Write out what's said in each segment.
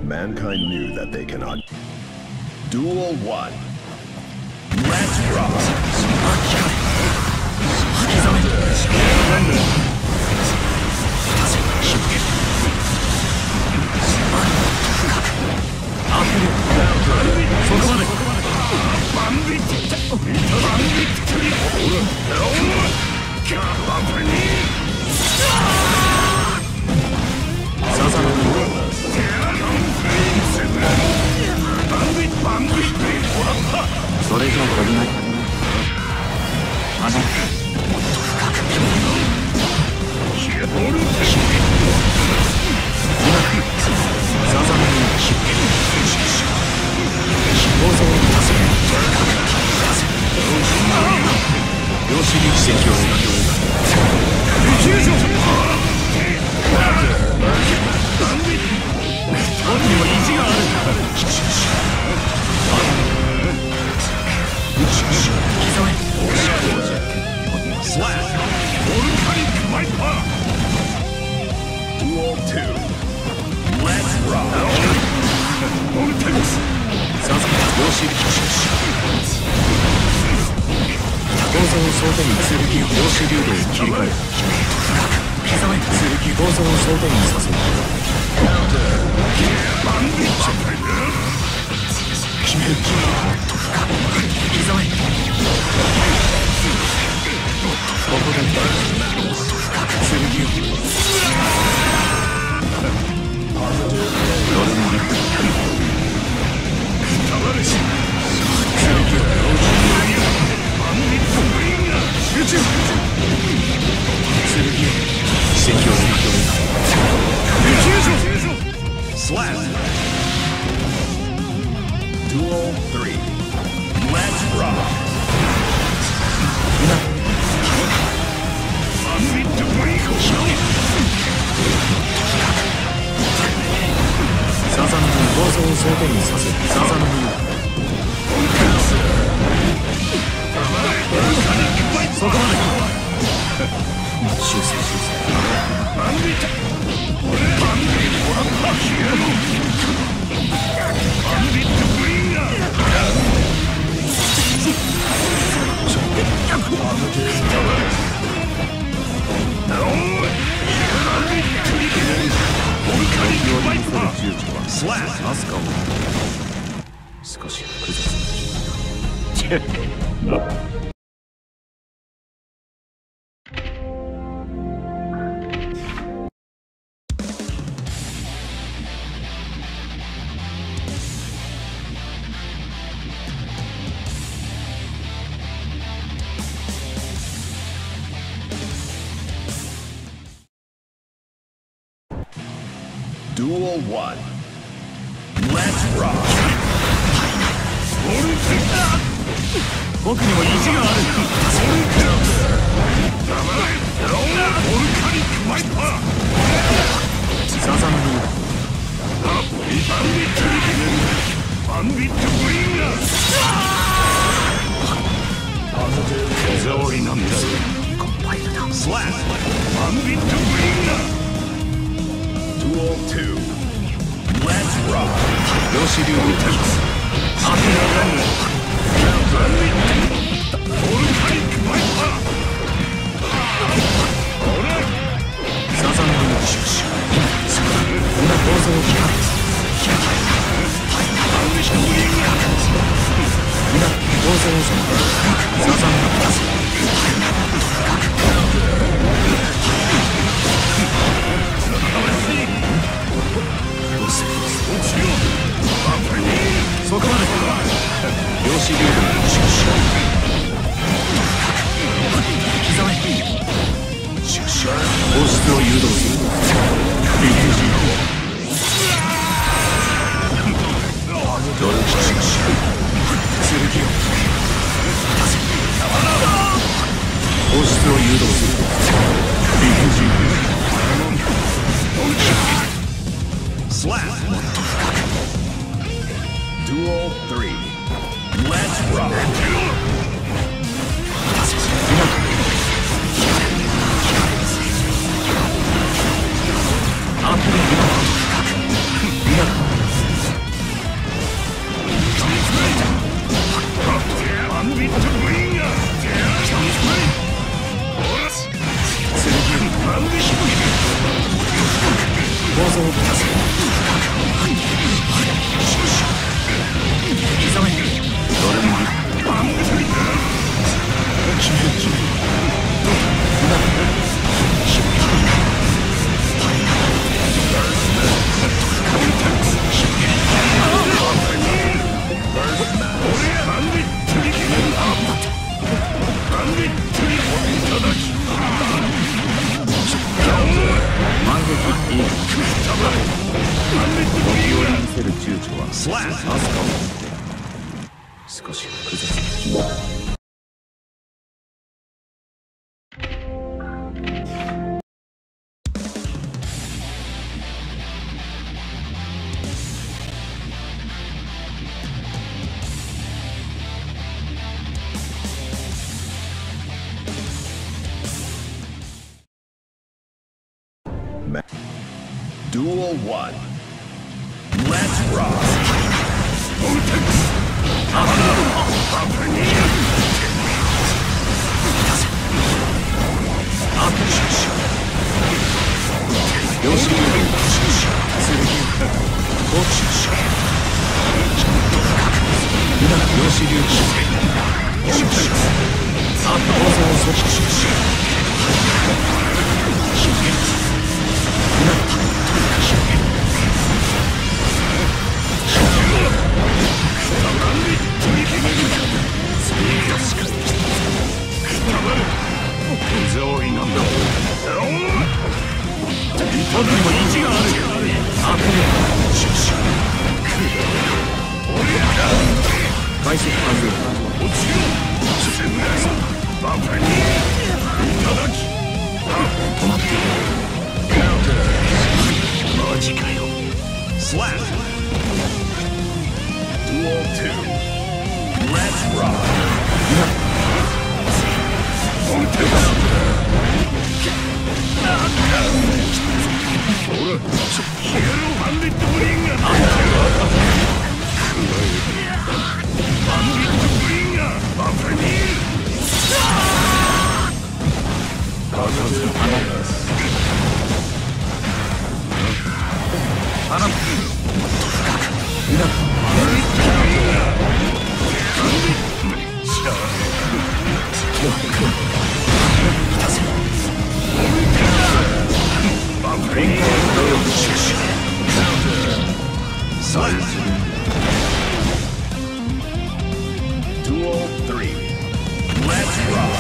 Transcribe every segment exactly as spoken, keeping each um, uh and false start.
Mankind knew that they cannot. Duel one. Let's rock. Duel one. Let's rock. 僕にも意地がある。ボルカニックマイパー。サザンヌバンビットバンビットブリンガー。手触りなんだよ。スラッバンビットブリンガー。Duel two. Let's rock. よし、竜を打ちます。さてなボルカニックマイパー。サザンヌのシュッシュ。今構造を光る。今構造をサザンヌの出す。そこまで量子流動のシュッシュ刻めシュッシュ放出を誘導するビッグジードルシュッシュ剣を放出を誘導するビッグジースラッ Duel three. Let's rock. Up 像を出せ。刻め。ドレミリ。決め決め。満撃いい。時折見せる躊躇はアスカを見て少し複雑な気が。 Duel one. Let's rock. Slap. Duel two. Let's rock. Duel three. Let's rock.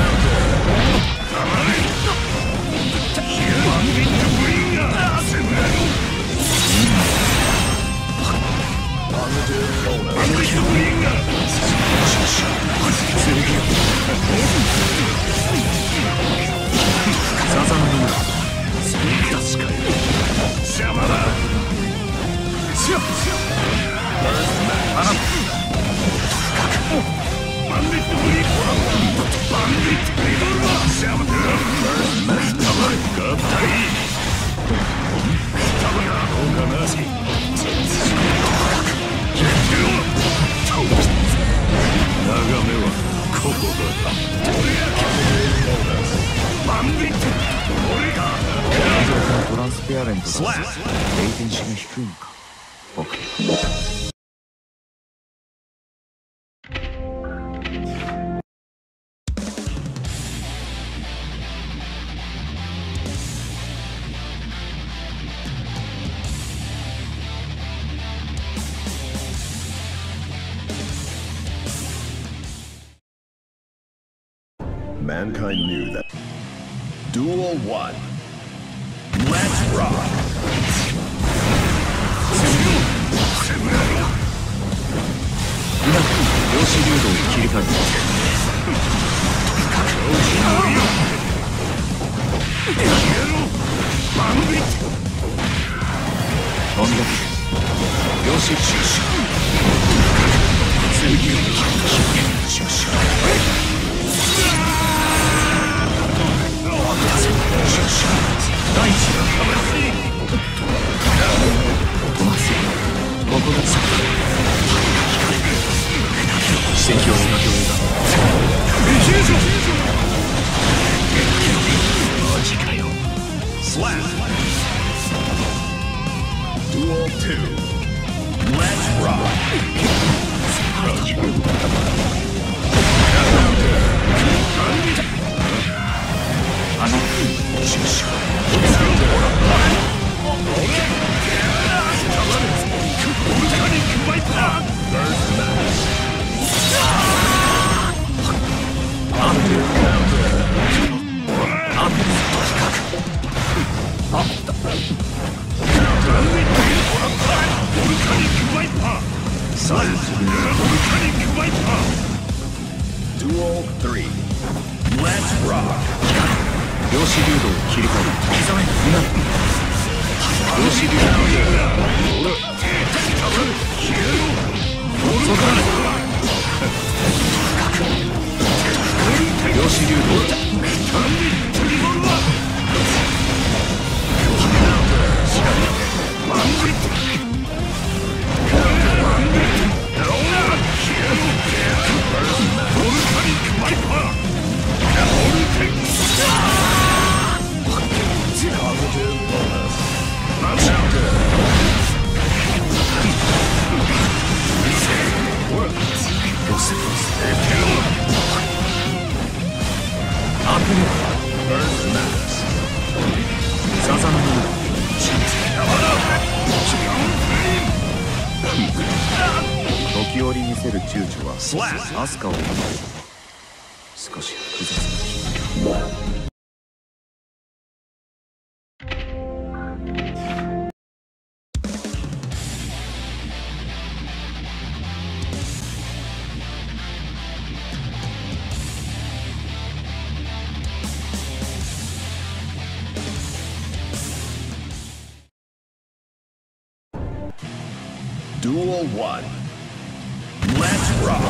Mankind knew that. Duel one. Let's rock. Slap. Duel two. Let's rock. Duel three. Let's rock. 量子流動を切り替える。刻め。今。量子流動。そこだ。量子流動。時折見せる躊躇はアスカを少し複雑な気。 Duel one. Let's rock.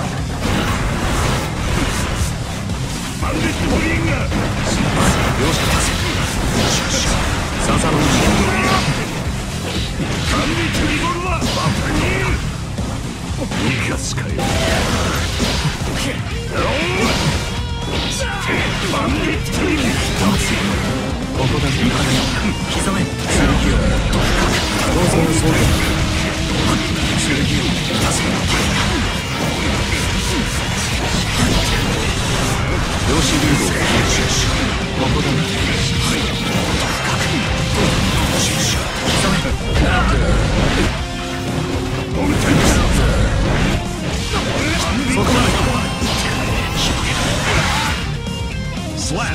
Slap.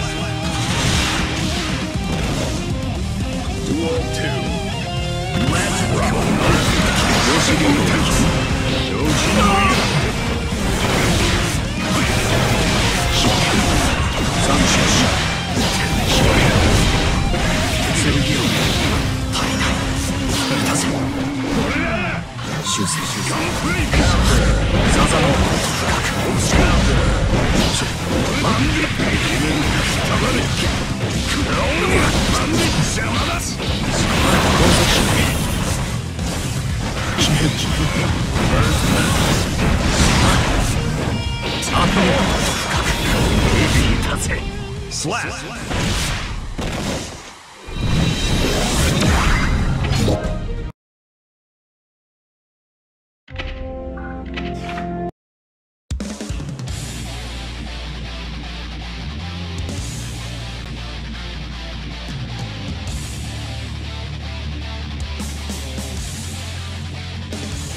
Duel two. Let's rock. Slap.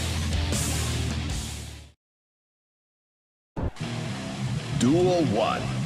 Duel one.